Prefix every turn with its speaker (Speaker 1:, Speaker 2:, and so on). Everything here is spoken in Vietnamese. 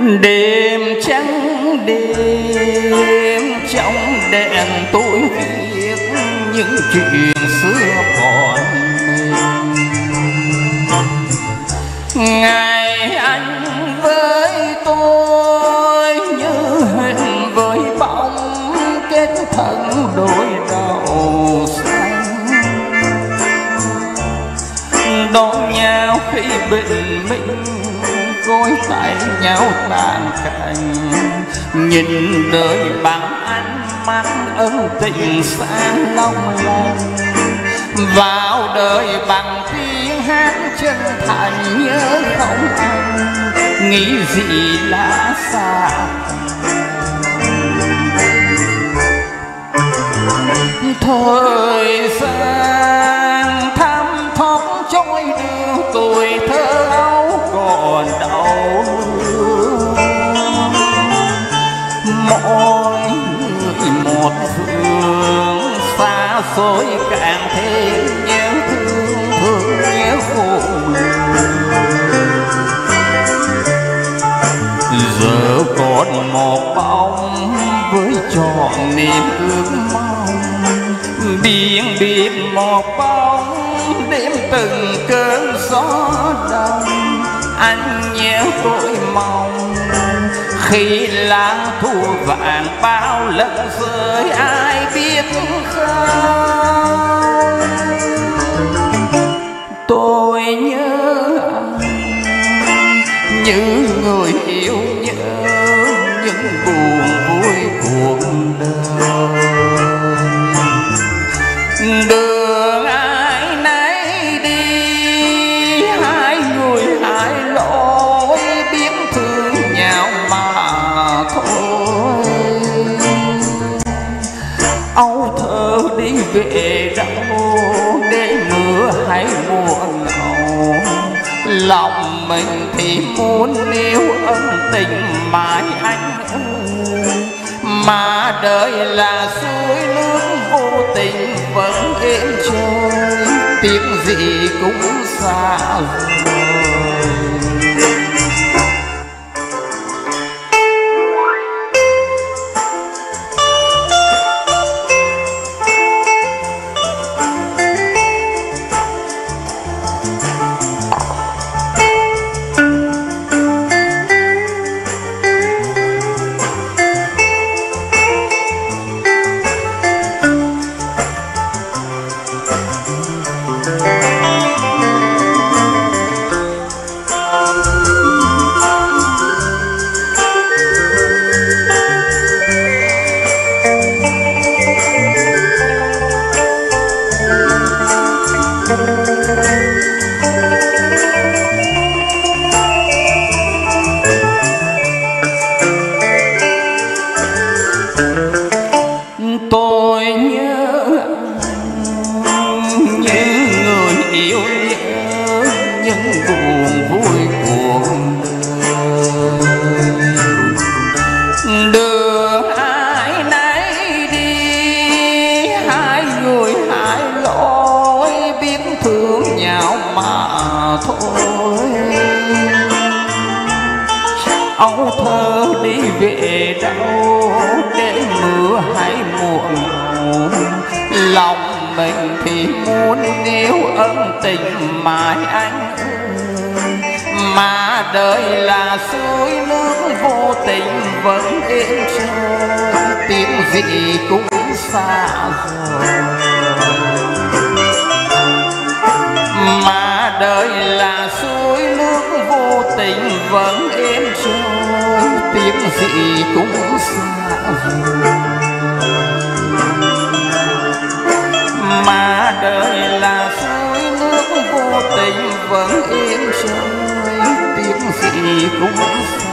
Speaker 1: Đêm trắng đêm trong đèn tối viết những chuyện xưa còn mình. Ngày anh với tôi như hình với bóng kết thân đôi đầu xanh, đón nhau khi bình minh gối tay nhau tàn cảnh, nhìn đời bằng ánh mắt ân tình sáng long lanh, vào đời bằng tiếng hát chân thành nhớ không anh nghĩ gì lá xa. Thời gian thăm thóp trôi đưa tuổi thơ ấu còn đau, mỗi người một phương xa xôi càng thêm nhớ thương thương nhớ khổ. Giờ còn một bóng với trọn niềm ước mong, biển biệt một bóng đêm từng cơn gió đông. Anh nhớ tôi mong khi lá thu vàng bao lần rơi ai biết không. Tôi nhớ anh như người yêu nhớ những buồn vui cuộc đời. Đường ai nấy đi hai người hai lối, biết thương nhau mà thôi. Âu thơ đi về đâu để mưa hay mùa ngầu, lòng mình thì muốn yêu ân tình mãi anh ơi, mà đời là suối nước vô tình vẫn êm trôi, tiếng gì cũng xa rồi. Tôi nhớ anh như người yêu nhớ những buồn vui cuộc đời. Đường ai nấy đi hai người hai lối, biết thương nhau mà thôi. Âu thơ đi về đâu để mưa hay mùa ngầu, lòng mình thì muốn yêu ân tình mãi anh ơi, mà đời là suối nước vô tình vẫn êm trôi, tiếng gì cũng xa rồi. Mà đời là suối nước vô tình vẫn êm trôi, tiếng gì cũng xa rồi. Mà đời là suối nước vô tình vẫn êm trôi, tiếng gì cũng xa.